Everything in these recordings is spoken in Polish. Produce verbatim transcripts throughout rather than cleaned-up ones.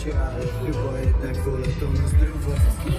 się, ale chyba jednak wolę to na zdrowo.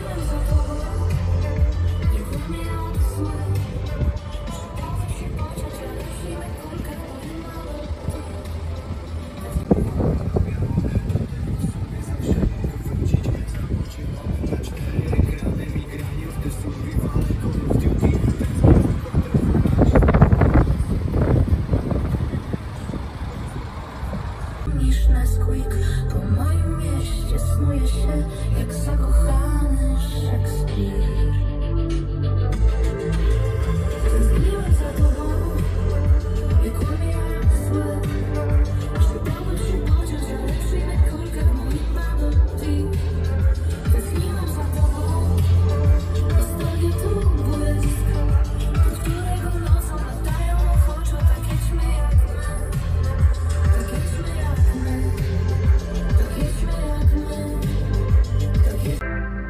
Niż Nesquik po moim mieście snuje się jak zakochany Szekspir. Tęskniłem za tobą, jak umierałem zły. Przydałbym się chociaż, ale przyjmę kulkę w moim bubble tea. Tęskniłem za tobą, nostalgia tu błysk, do którego nocą latają ochoczo takie ćmy jak my. Takie ćmy jak my, takie ćmy jak my, takie...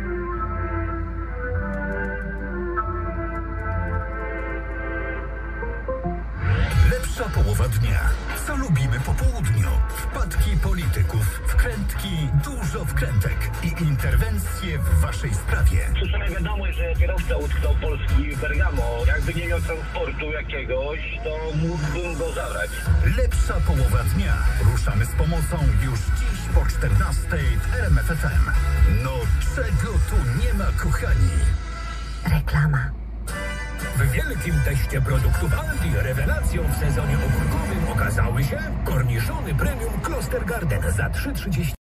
Lepsza połowa dnia. Co lubimy po południu? Wpadki polityków, wkrętki, dużo wkrętek i interwencje w waszej sprawie. Słyszałem wiadomość, że kierowca utknął polski Bergamo. Jakby nie miał transportu jakiegoś, to mógłbym go zabrać. Lepsza połowa dnia. Ruszamy z pomocą już dziś po czternastej w R M F F M. No czego tu nie ma, kochani? Reklama. W wielkim teście produktów Aldi rewelacją w sezonie ogórkowym okazały się korniszony premium Klostergarden za trzy trzydzieści.